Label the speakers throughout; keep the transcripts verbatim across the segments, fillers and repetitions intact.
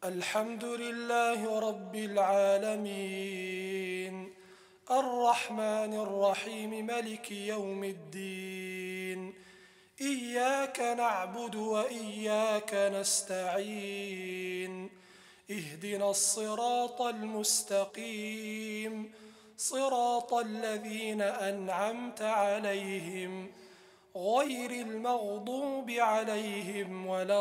Speaker 1: الحمد لله رب العالمين الرحمن الرحيم ملك يوم الدين إياك نعبد وإياك نستعين اهدنا الصراط المستقيم صراط الذين أنعمت عليهم غير المغضوب عليهم ولا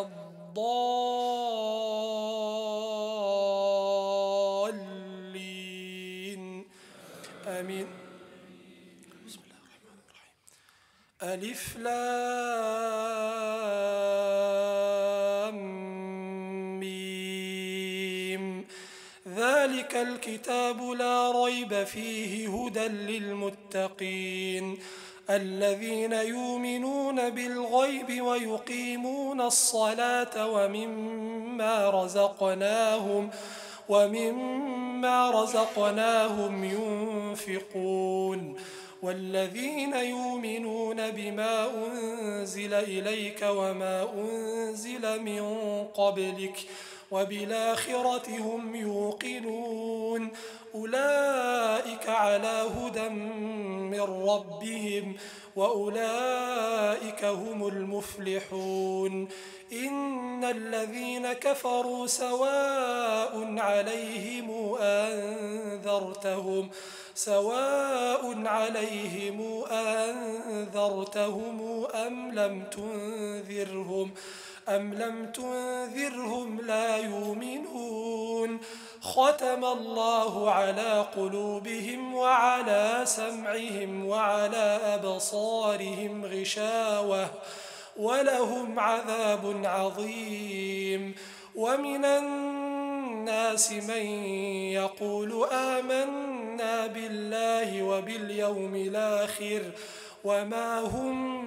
Speaker 1: الضالين آمين. بسم الله الرحمن الرحيم. ألف لام ميم ذلك الكتاب لا ريب فيه هدى للمتقين الذين يؤمنون بالغيب ويقيمون الصلاة ومما رزقناهم ومما رزقناهم ينفقون والذين يؤمنون بما أنزل إليك وما أنزل من قبلك وبالآخرة هم يوقنون أولئك على هدى من ربهم وأولئك هم المفلحون إن الذين كفروا سواء عليهم أنذرتهم سواء عليهم أنذرتهم أم لم تنذرهم أم لم تنذرهم لا يؤمنون ختم الله على قلوبهم وعلى سمعهم وعلى أبصارهم غشاوة ولهم عذاب عظيم ومن الناس من يقول آمنا بالله وباليوم الآخر وما هم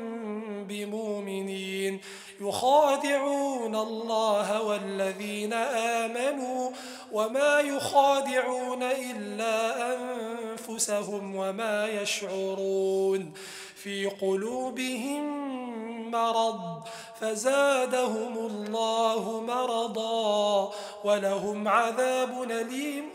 Speaker 1: بمؤمنين يخادعون الله والذين آمنوا وما يخادعون إلا أنفسهم وما يشعرون في قلوبهم مرض فزادهم الله مرضا ولهم عذاب أليم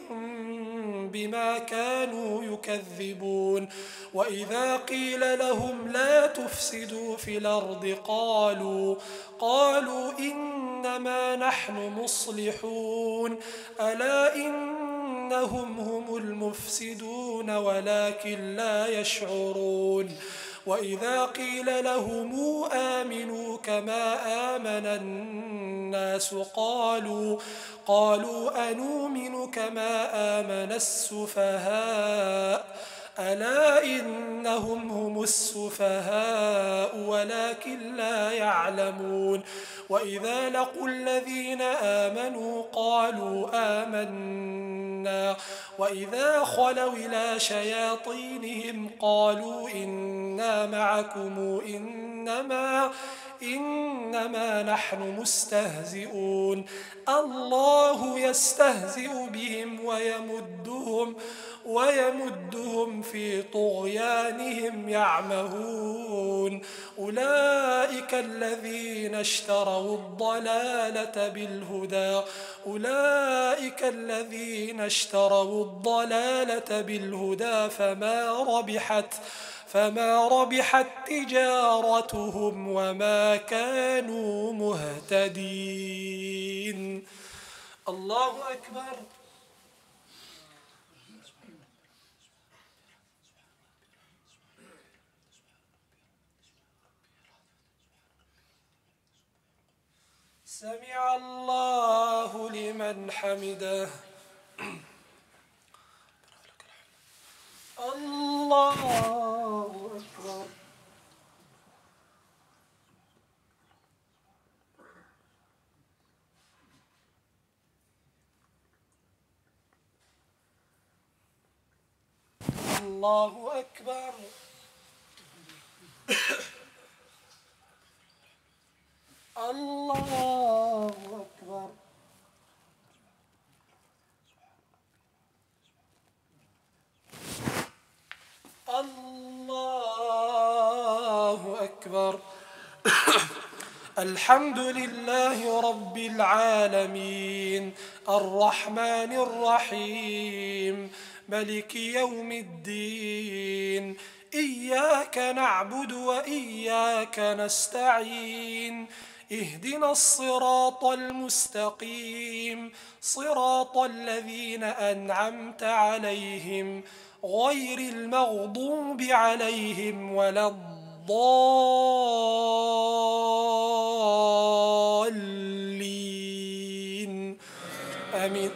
Speaker 1: بما كانوا يكذبون وإذا قيل لهم لا تفسدوا في الأرض قالوا قالوا إنما نحن مصلحون ألا إنهم هم المفسدون ولكن لا يشعرون وإذا قيل لهم آمنوا كما آمن الناس قالوا قالوا أنؤمن كما آمن السفهاء ألا إنهم هم السفهاء ولكن لا يعلمون وإذا لقوا الذين آمنوا قالوا آمنا وإذا خلوا إلى شياطينهم قالوا إنا معكم إنما إنما نحن مستهزئون الله يستهزئ بهم ويمدهم ويمدهم في طغيانهم يعمهون أولئك الذين اشتروا الضلالة بالهدى أولئك الذين اشتروا الضلالة بالهدى فما ربحت فما ربحت تجارتهم وما كانوا مهتدين. الله أكبر. سمع الله لمن حمده. الله أكبر. الله أكبر. الله أكبر. الله أكبر. الحمد لله رب العالمين الرحمن الرحيم ملك يوم الدين إياك نعبد وإياك نستعين اهدنا الصراط المستقيم صراط الذين أنعمت عليهم غير المغضوب عليهم ولا الضالين آمين.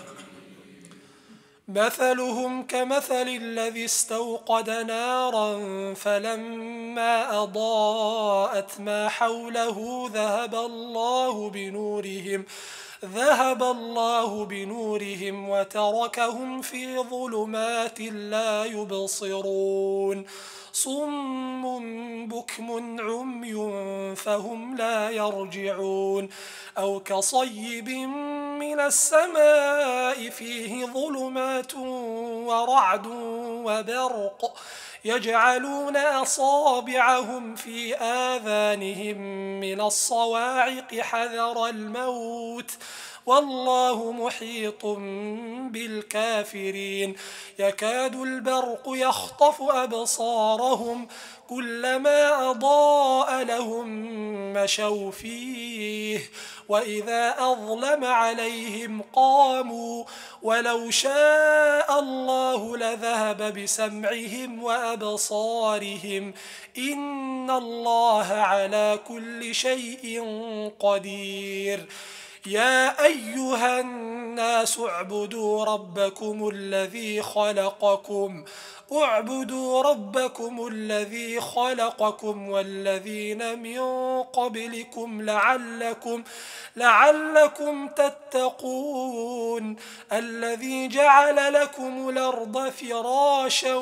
Speaker 1: مثلهم كمثل الذي استوقد نارا فلما أضاءت ما حوله ذهب الله بنورهم ذهب الله بنورهم وتركهم في ظلمات لا يبصرون صم بكم عمي فهم لا يرجعون أو كصيب من السماء فيه ظلمات ورعد وبرق يجعلون أصابعهم في آذانهم من الصواعق حذر الموت والله محيط بالكافرين يكاد البرق يخطف أبصارهم كلما أضاء لهم مشوا فيه وإذا أظلم عليهم قاموا ولو شاء الله لذهب بسمعهم وأبصارهم إن الله على كل شيء قدير يا أيها الناس اعبدوا ربكم الذي خلقكم اعبدوا ربكم الذي خلقكم والذين من قبلكم لعلكم لعلكم تتقون الذي جعل لكم الأرض فراشا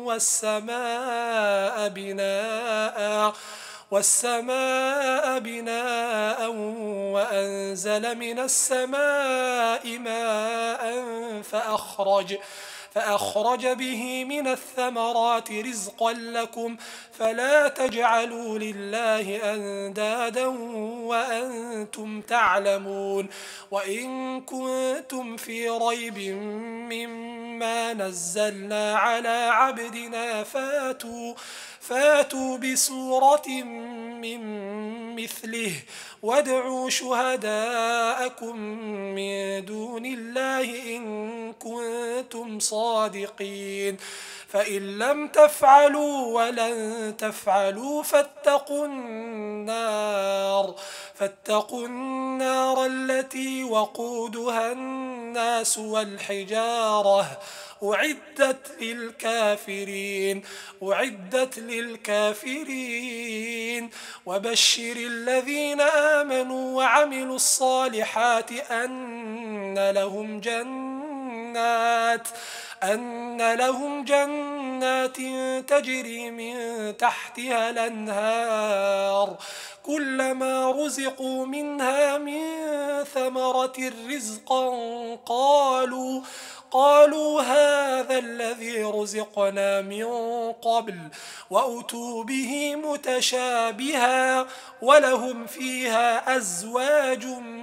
Speaker 1: والسماء بناء والسماء بناء وأنزل من السماء ماء فأخرج فأخرج به من الثمرات رزقا لكم فلا تجعلوا لله أندادا وأنتم تعلمون وإن كنتم في ريب مما نزلنا على عبدنا فاتوا فاتوا بسورة من مثله وادعوا شهداءكم من دون الله إن كنتم صادقين فإن لم تفعلوا ولن تفعلوا فاتقوا النار فاتقوا النار التي وقودها الناس والحجارة أعدت للكافرين أعدت للكافرين وبشر الذين آمنوا وعملوا الصالحات أن لهم جنات أن لهم جنات تجري من تحتها الأنهار كلما رزقوا منها من ثمرة رزقا قالوا قالوا هذا الذي رزقنا من قبل وأتوا به متشابها ولهم فيها أزواج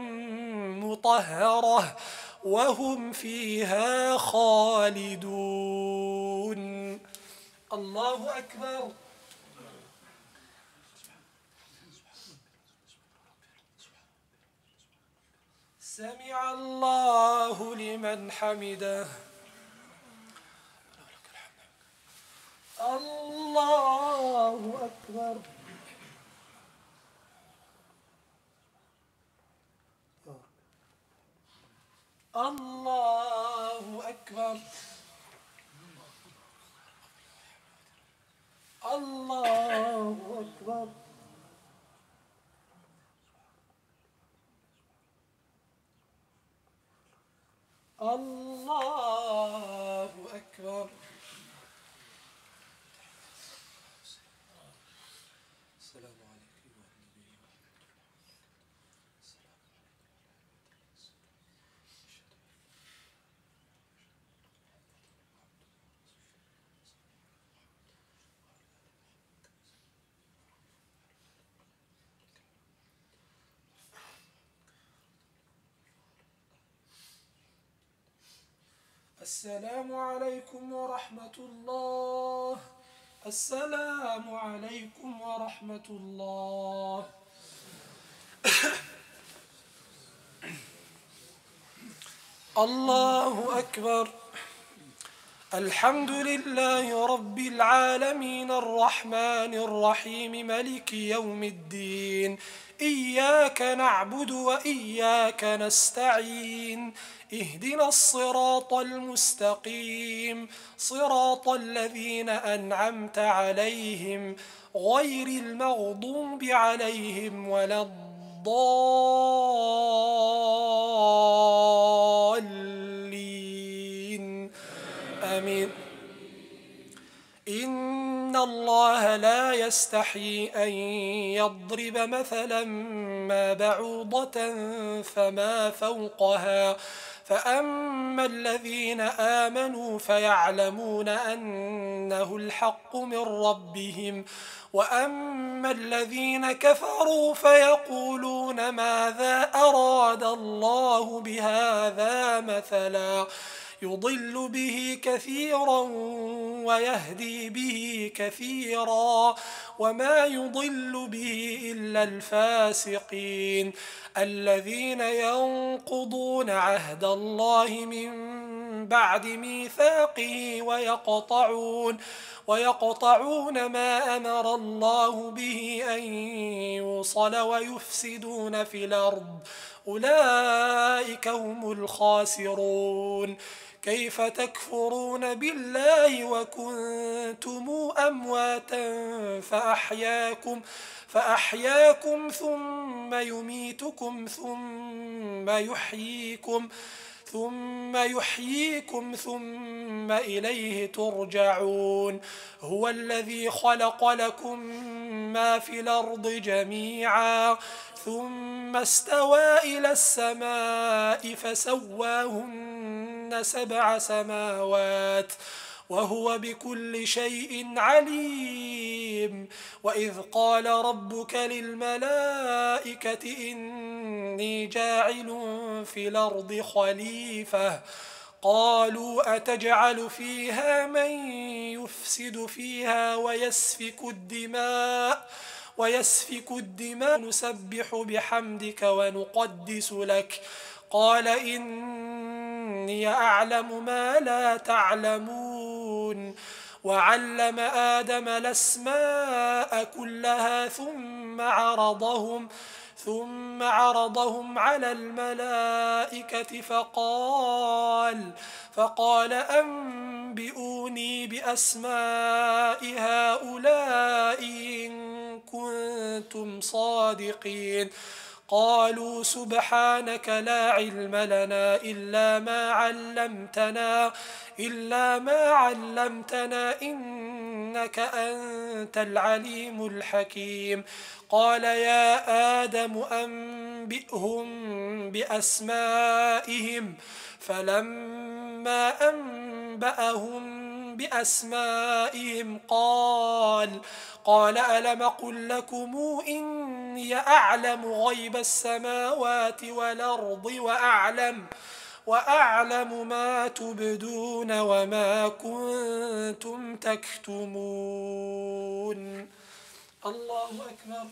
Speaker 1: مطهرة وهم فيها خالدون. الله أكبر. سمع الله لمن حمده. الله أكبر. الله أكبر. الله أكبر. الله أكبر. السلام عليكم السلام عليكم ورحمة الله. السلام عليكم ورحمة الله. الله أكبر. الحمد لله رب العالمين الرحمن الرحيم ملك يوم الدين. إياك نعبد وإياك نستعين. اهدنا الصراط المستقيم صراط الذين أنعمت عليهم غير المغضوب عليهم ولا الضالين. آمين. إن الله لا يستحيي أن يضرب مثلا ما بعوضة فما فوقها فأما الذين آمنوا فيعلمون أنه الحق من ربهم وأما الذين كفروا فيقولون ماذا أراد الله بهذا مثلا يضل به كثيرا ويهدي به كثيرا وما يضل به إلا الفاسقين الذين ينقضون عهد الله من بعد ميثاقه ويقطعون ويقطعون ما أمر الله به أن يوصل ويفسدون في الأرض أولئك هم الخاسرون. كيف تكفرون بالله وكنتم أمواتا فأحياكم فأحياكم ثم يميتكم ثم يحييكم ثم يحييكم ثم إليه ترجعون. هو الذي خلق لكم ما في الأرض جميعا ثم استوى إلى السماء فسواهن سبع سماوات وهو بكل شيء عليم. وإذ قال ربك للملائكة إني جاعل في الأرض خليفة قالوا أتجعل فيها من يفسد فيها ويسفك الدماء ويسفك الدماء نسبح بحمدك ونقدس لك قال إني أعلم ما لا تعلمون. وعلم آدم الأسماء كلها ثم عرضهم ثم عرضهم على الملائكة فقال فقال أنبئوني بأسماء هؤلاء إن كنتم صادقين. قالوا سبحانك لا علم لنا إلا ما علمتنا إلا ما علمتنا إنك أنت العليم الحكيم. قال يا آدم أنبئهم بأسمائهم فلما أنبأهم بأسمائهم قال قال ألم قل لكم إني أعلم غيب السماوات والأرض وأعلم وأعلم ما تبدون وما كنتم تكتمون. الله أكبر.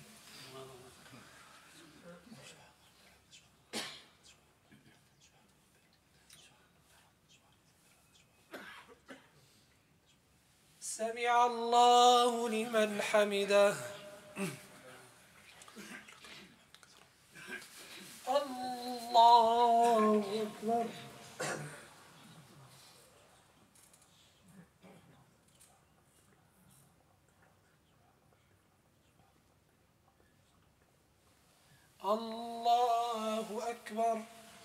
Speaker 1: سمع الله لمن حمده. الله أكبر. الله أكبر.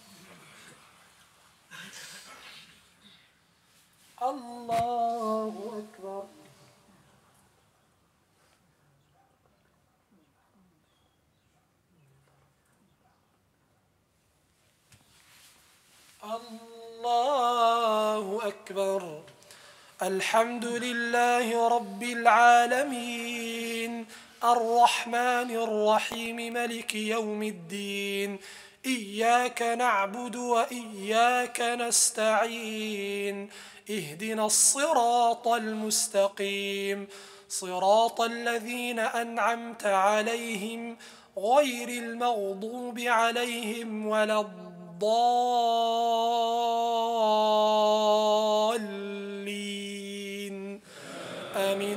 Speaker 1: الله أكبر. الله أكبر. الحمد لله رب العالمين الرحمن الرحيم ملك يوم الدين. إياك نعبد وإياك نستعين اهدنا الصراط المستقيم صراط الذين أنعمت عليهم غير المغضوب عليهم ولا الضالين آمين.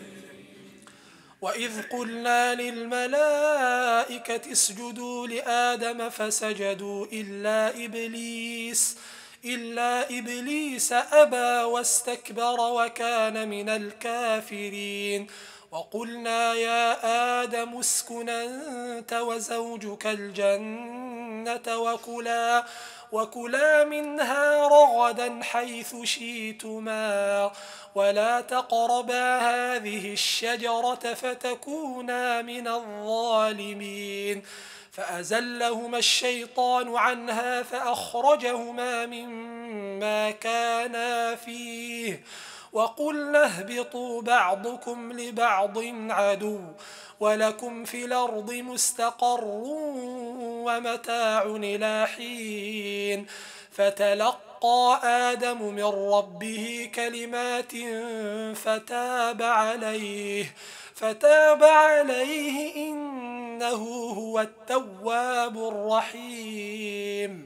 Speaker 1: وإذ قلنا للملائكة اسجدوا لآدم فسجدوا إلا إبليس إلا إبليس أبى واستكبر وكان من الكافرين وقلنا يا آدم اسكن أنت وزوجك الجنة وكلا وكلا منها رغدا حيث شئتما ولا تقربا هذه الشجرة فتكونا من الظالمين فأزلهما الشيطان عنها فأخرجهما مما كانا فيه وقلنا اهبطوا بعضكم لبعض عدو ولكم في الأرض مستقر ومتاع إلى حين فتلقى آدم من ربه كلمات فتاب عليه فتاب عليه إنه هو التواب الرحيم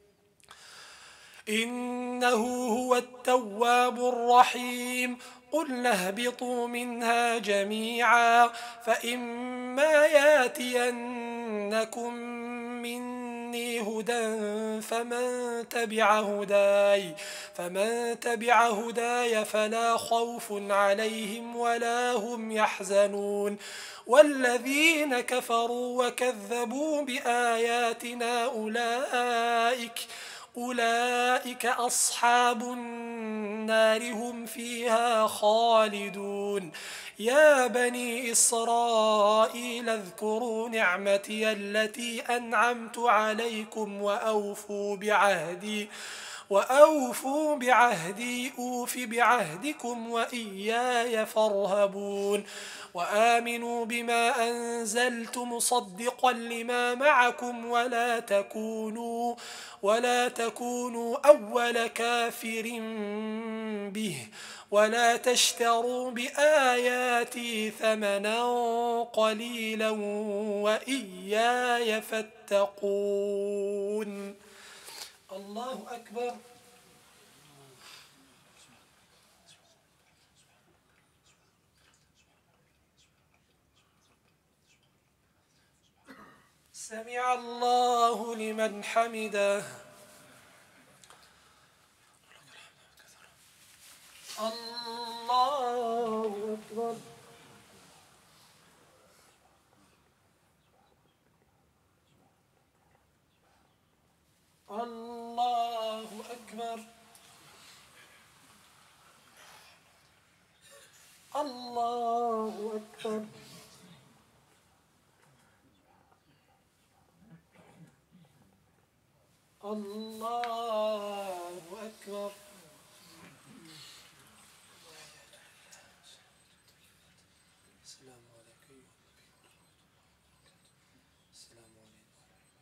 Speaker 1: إنه هو التواب الرحيم قلنا اهبطوا منها جميعا فإما ياتينكم مني هدى فمن تبع هداي فمن تبع هداي فلا خوف عليهم ولا هم يحزنون والذين كفروا وكذبوا بآياتنا أولئك أولئك أصحاب النار هم فيها خالدون يا بني إسرائيل اذكروا نعمتي التي أنعمت عليكم وأوفوا بعهدي وأوفوا بعهدي أوف بعهدكم وإياي فارهبون وآمنوا بما أنزلت مصدقا لما معكم ولا تكونوا ولا تكونوا أول كافر به ولا تشتروا بآياتي ثمنا قليلا وإياي فاتقون. الله أكبر. سمع الله لمن حمده. الله أكبر. الله أكبر. الله أكبر. الله أكبر. السلام عليكم. السلام عليكم.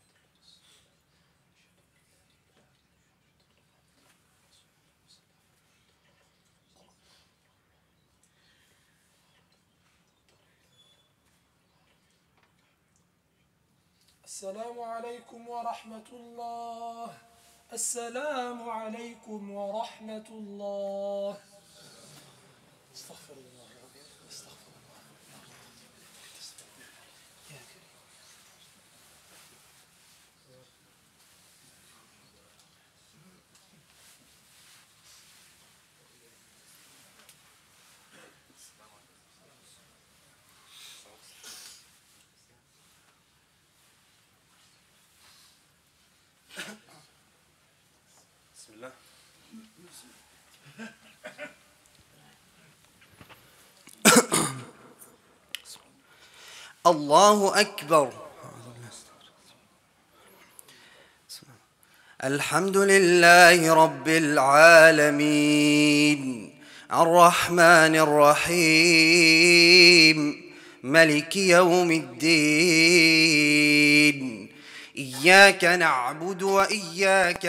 Speaker 1: السلام عليكم ورحمة الله. السلام عليكم ورحمة الله. استغفر الله استغفر الله يا كريم. بسم الله.
Speaker 2: الله أكبر. الحمد لله رب العالمين الرحمن الرحيم ملك يوم الدين إياك نعبد وإياك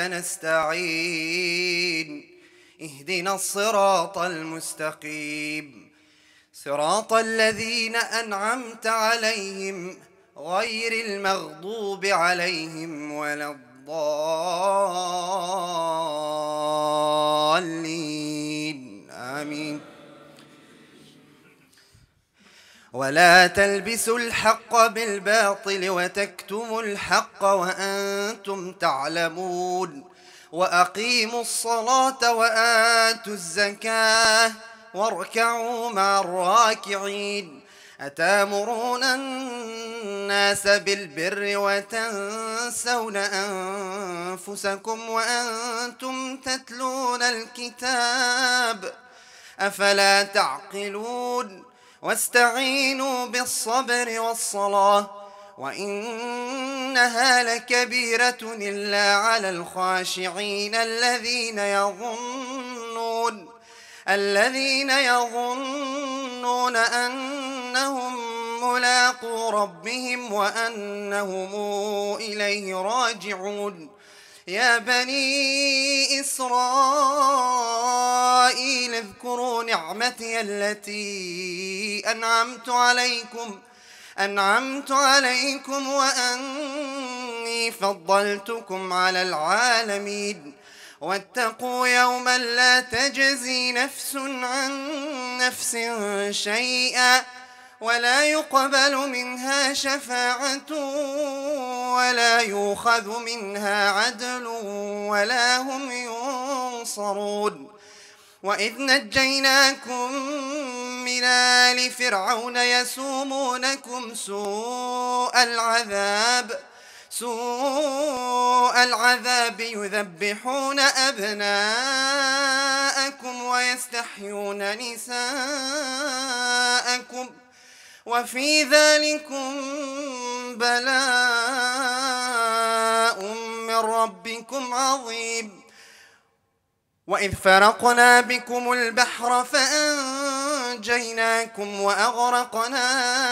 Speaker 2: نستعين اهدنا الصراط المستقيم صراط الذين أنعمت عليهم غير المغضوب عليهم ولا الضالين آمين. ولا تلبسوا الحق بالباطل وتكتموا الحق وأنتم تعلمون وأقيموا الصلاة وآتوا الزكاة واركعوا مع الراكعين أتامرون الناس بالبر وتنسون أنفسكم وأنتم تتلون الكتاب أفلا تعقلون واستعينوا بالصبر والصلاة وإنها لكبيرة إلا على الخاشعين الذين يظنون الذين يظنون أنهم ملاقو ربهم وأنهم إليه راجعون. يا بني إسرائيل اذكروا نعمتي التي أنعمت عليكم أنعمت عليكم وأني فضلتكم على العالمين واتقوا يوما لا تجزي نفس عن نفس شيئا ولا يقبل منها شفاعة ولا يؤخذ منها عدل ولا هم ينصرون. وإذ نجيناكم من آل فرعون يسومونكم سوء العذاب سوء العذاب يذبحون أبناءكم ويستحيون نساءكم وفي ذلكم بلاء من ربكم عظيم. وإذ فرقنا بكم البحر فأنجيناكم وأغرقنا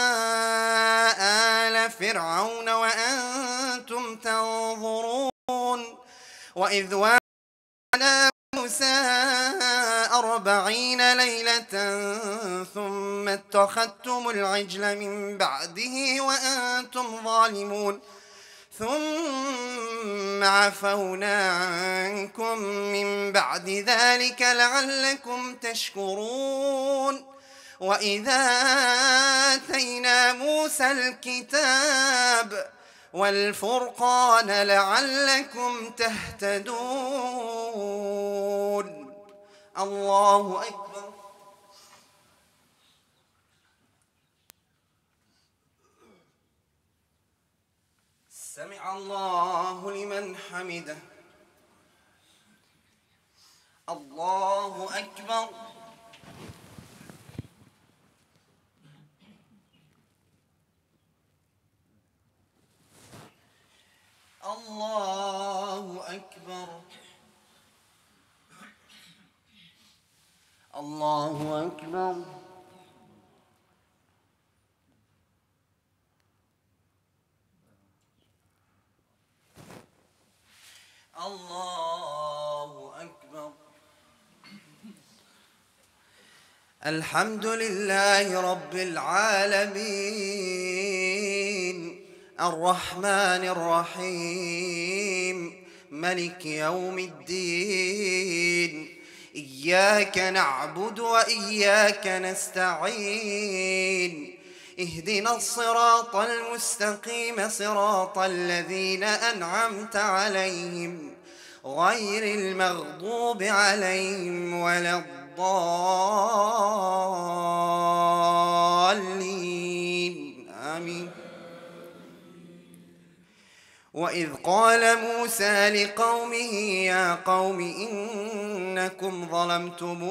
Speaker 2: آل فرعون وأنتم تنظرون. وإذ وعدنا موسى أربعين ليلة ثم اتخذتم العجل من بعده وأنتم ظالمون ثم عفونا عنكم من بعد ذلك لعلكم تشكرون. وإذا آتينا موسى الكتاب والفرقان لعلكم تهتدون. الله أكبر. سمع الله لمن حمده. الله أكبر. الله أكبر. الله أكبر. الله أكبر. الحمد لله رب العالمين الرحمن الرحيم ملك يوم الدين. إياك نعبد وإياك نستعين اهدنا الصراط المستقيم صراط الذين أنعمت عليهم غير المغضوب عليهم ولا الضالين آمين. وإذ قال موسى لقومه يا قوم إنكم ظلمتم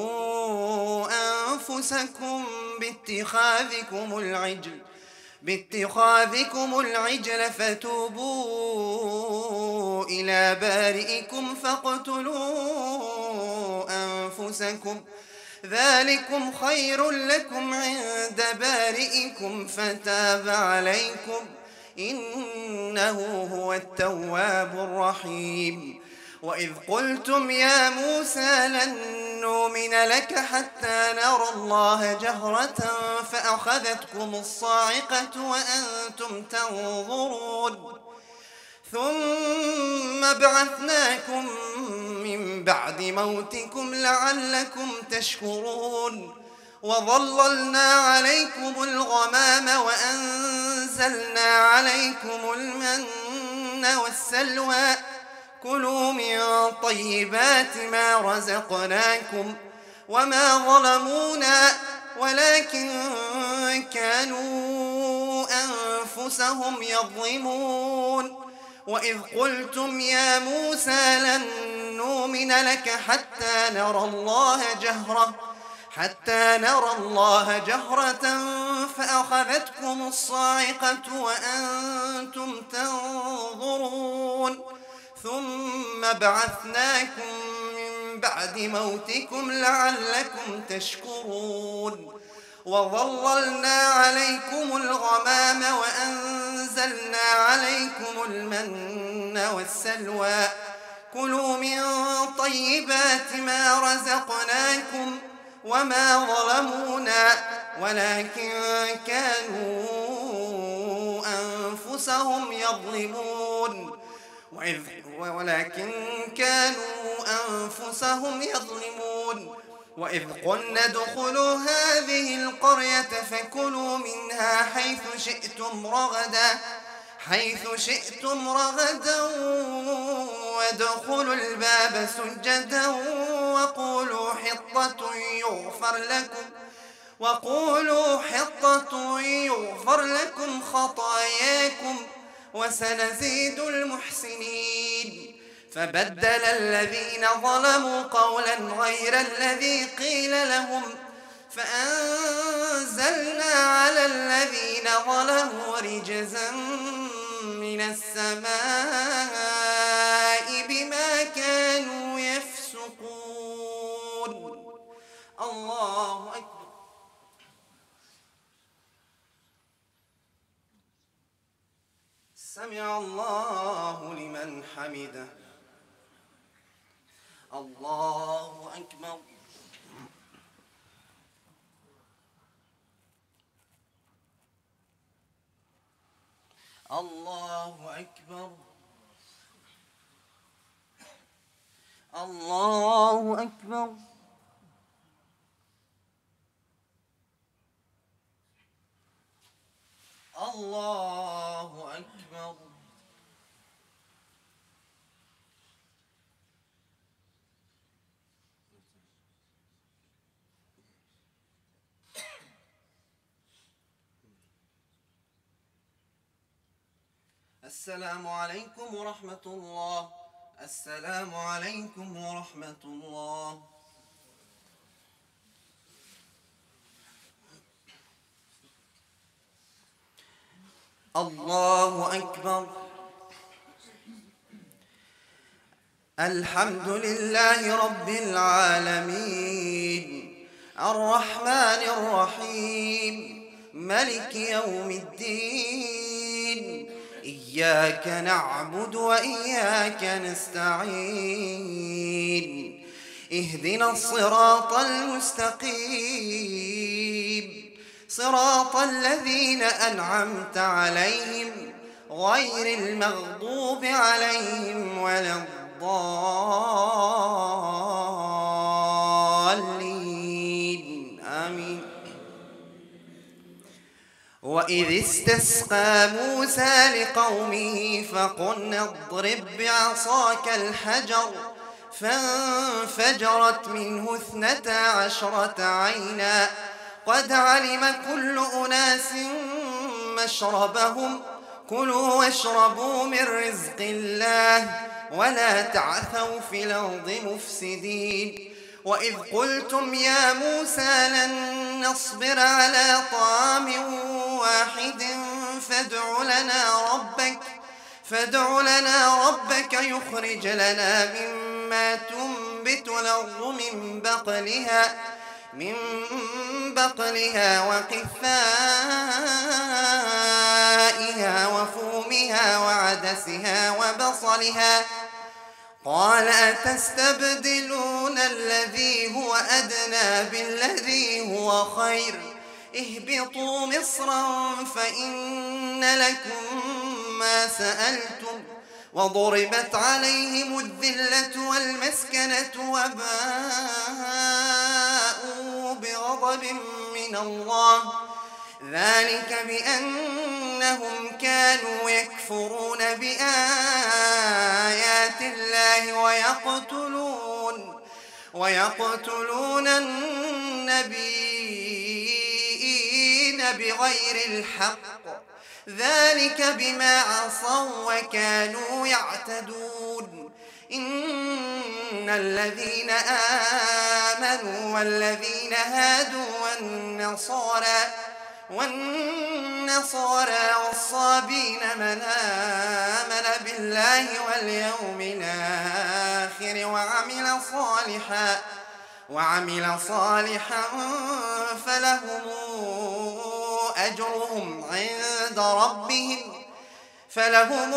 Speaker 2: أنفسكم باتخاذكم العجل باتخاذكم العجل فتوبوا إلى بارئكم فاقتلوا أنفسكم ذلكم خير لكم عند بارئكم فتاب عليكم إنه هو التواب الرحيم. وإذ قلتم يا موسى لن نؤمن لك حتى نرى الله جهرة فأخذتكم الصاعقة وأنتم تنظرون ثم بعثناكم من بعد موتكم لعلكم تشكرون وظللنا عليكم الغمام وأنزلنا عليكم المن والسلوى كلوا من طيبات ما رزقناكم وما ظلمونا ولكن كانوا أنفسهم يظلمون. وإذ قلتم يا موسى لن نؤمن لك حتى نرى الله جهرة حتى نرى الله جهرة فأخذتكم الصاعقة وأنتم تنظرون ثم بعثناكم من بعد موتكم لعلكم تشكرون وظللنا عليكم الغمام وأنزلنا عليكم المن والسلوى كلوا من طيبات ما رزقناكم وما ظلمونا ولكن كانوا أنفسهم يظلمون وإذ ولكن كانوا أنفسهم يظلمون وإذ قلنا ادخلوا هذه القرية فكلوا منها حيث شئتم رغدا حيث شئتم رغدا وادخلوا الباب سجدا وقولوا حطة يغفر لكم وقولوا حطة يغفر لكم خطاياكم وسنزيد المحسنين. فبدل الذين ظلموا قولا غير الذي قيل لهم فأنزلنا على الذين ظلموا رجزا من السماء بما كانوا يفسقون. الله أكبر. سمع الله لمن حمده. الله أكبر. الله أكبر. الله أكبر. الله أكبر. السلام عليكم ورحمة الله. السلام عليكم ورحمة الله. الله أكبر. الحمد لله رب العالمين الرحمن الرحيم ملك يوم الدين إياك نعبد وإياك نستعين اهدنا الصراط المستقيم صراط الذين أنعمت عليهم غير المغضوب عليهم ولا الضالين آمين. وإذ استسقى موسى لقومه فقلنا اضرب بعصاك الحجر فانفجرت منه اثنتا عشرة عينا قد علم كل أناس مشربهم كلوا واشربوا من رزق الله ولا تعثوا في الأرض مفسدين. وإذ قلتم يا موسى لن نصبر على طعام واحد فادع لنا ربك فادع لنا ربك يخرج لنا مما تنبت الأرض من بقلها من بقلها وقثائها وفومها وعدسها وبصلها قال أتستبدلون الذي هو أدنى بالذي هو خير اهبطوا مصرا فإن لكم ما سألتم وضربت عليهم الذلة والمسكنة وباءوا بغضب من الله ذلك بأنهم كانوا يكفرون بآيات الله ويقتلون ويقتلون النبيين بغير الحق ذلك بما عصوا وكانوا يعتدون إن الذين آمنوا والذين هادوا والنصارى والنصارى والصابين من آمن بالله واليوم الآخر وعمل صالحا وعمل صالحا فلهم أجرهم عند ربهم فلهم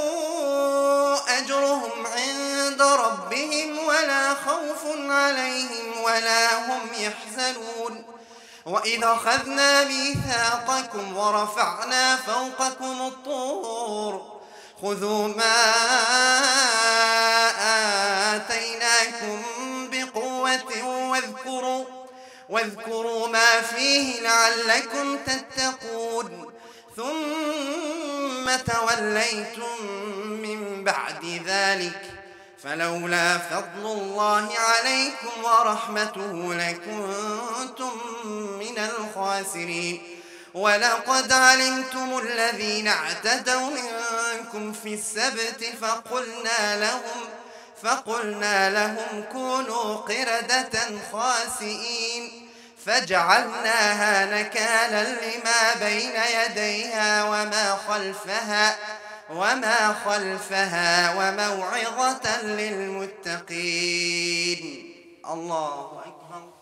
Speaker 2: أجرهم عند ربهم ولا خوف عليهم ولا هم يحزنون وإذا أخذنا ميثاقكم ورفعنا فوقكم الطور خذوا ما آتيناكم بقوة واذكروا واذكروا ما فيه لعلكم تتقون ثم توليتم من بعد ذلك فلولا فضل الله عليكم ورحمته لكنتم من الخاسرين ولقد علمتم الذين اعتدوا منكم في السبت فقلنا لهم فقلنا لهم كونوا قردة خاسئين فجعلناها نكالا لما بين يديها وما خلفها وما خلفها وموعظة للمتقين. الله أكبر.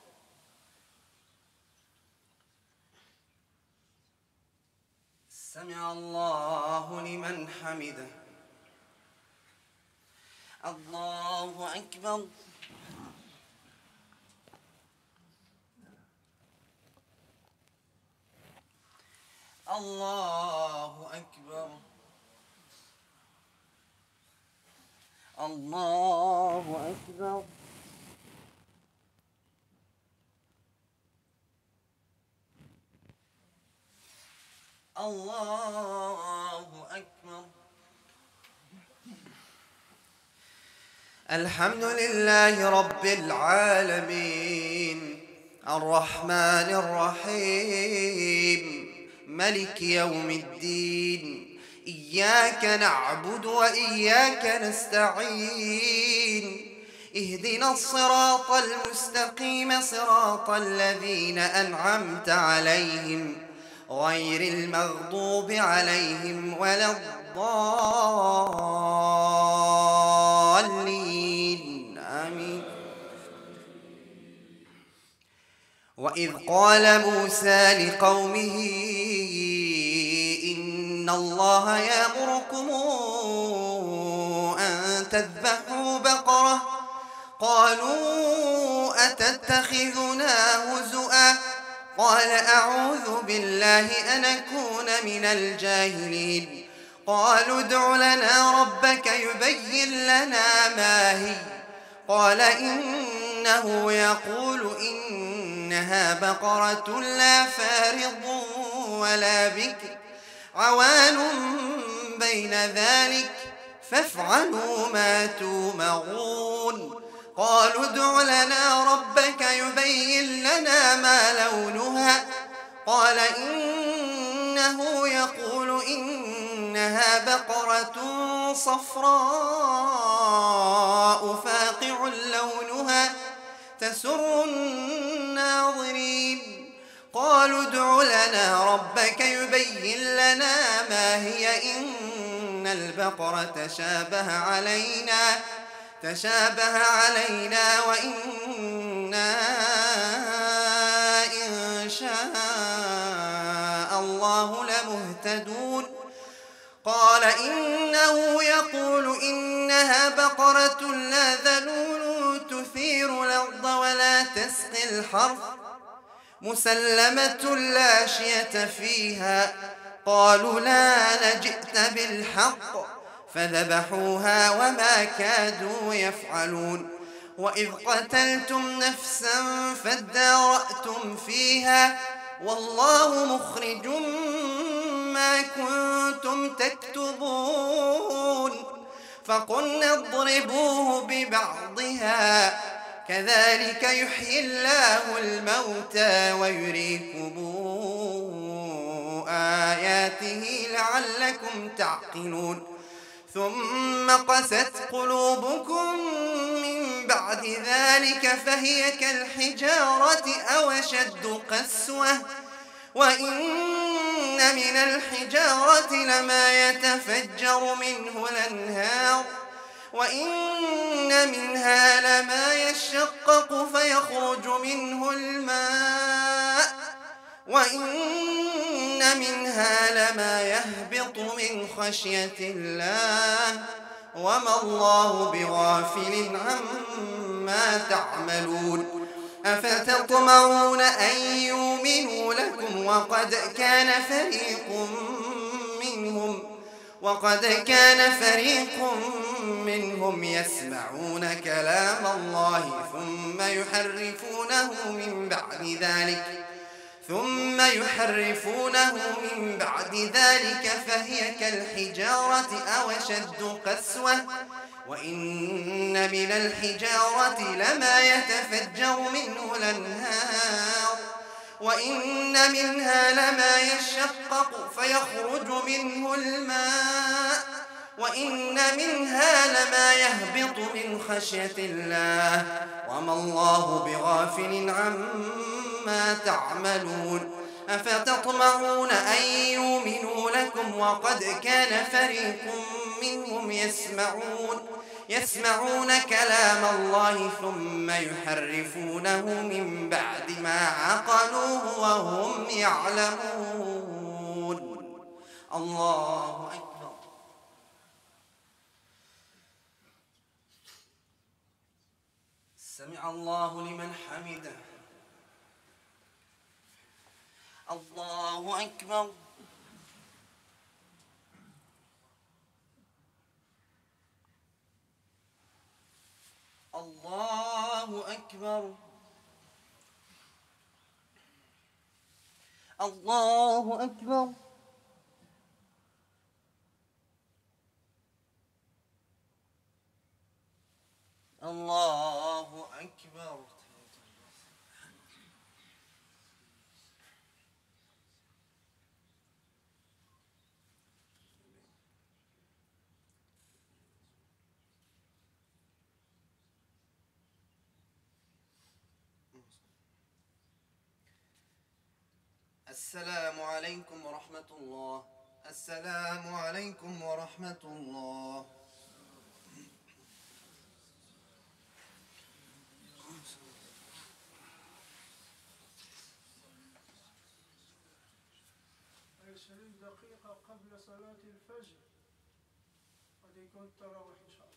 Speaker 2: سمع الله لمن حمده. الله أكبر. الله أكبر. الله أكبر. الله أكبر. الحمد لله رب العالمين الرحمن الرحيم ملك يوم الدين إياك نعبد وإياك نستعين اهدنا الصراط المستقيم صراط الذين أنعمت عليهم غير المغضوب عليهم ولا الضالين آمين. وإذ قال موسى لقومه إن الله يأمركم أن تذبحوا بقرة قالوا أتتخذنا هزؤا قال أعوذ بالله أن أكون من الجاهلين قالوا ادع لنا ربك يبين لنا ما هي قال إنه يقول إنها بقرة لا فارض ولا بكر عوان بين ذلك فافعلوا ما تومرون قالوا ادع لنا ربك يبين لنا ما لونها قال إنه يقول إنها بقرة صفراء فاقع لونها تسر الناظرين قالوا ادع لنا ربك يبين لنا ما هي إن البقرة تشابه علينا تشابه علينا وإنا قال إنه يقول إنها بقرة لا ذلول تثير الأرض ولا تسقي الحرث مسلمة لا شية فيها. قالوا لا لجئت بالحق فذبحوها وما كادوا يفعلون. وإذ قتلتم نفسا فادارأتم فيها والله مخرج ما كنتم تكتبون فقلنا اضربوه ببعضها كذلك يحيي الله الموتى ويريكم آياته لعلكم تعقلون. ثم قست قلوبكم من بعد ذلك فهي كالحجارة أو أشد قسوة وإن من الحجارة لما يتفجر منه الأنهار وإن منها لما يشقق فيخرج منه الماء وإن منها لما يهبط من خشية الله وما الله بغافل عما تعملون. أفتطمعون أن يؤمنوا لكم وقد كان فريق منهم وقد كان فريق منهم يسمعون كلام الله ثم يحرفونه من بعد ذلك ثم يحرفونه من بعد ذلك فهي كالحجارة أو أشد قسوة وإن من الحجارة لما يتفجر منه الأنهار وإن منها لما يشقق فيخرج منه الماء وإن منها لما يهبط من خشية الله وما الله بغافل عما تعملون. أفتطمعون أن يؤمنوا لكم وقد كان فريق منهم يسمعون يسمعون كلام الله ثم يحرفونه من بعد ما عقلوه وهم يعلمون. الله أكبر. سمع الله لمن حمده. الله أكبر. الله أكبر. الله أكبر. الله أكبر. السلام عليكم ورحمة الله. السلام عليكم ورحمة الله.
Speaker 1: عشرين دقيقة قبل صلاة الفجر قد يكون التراويح إن شاء الله.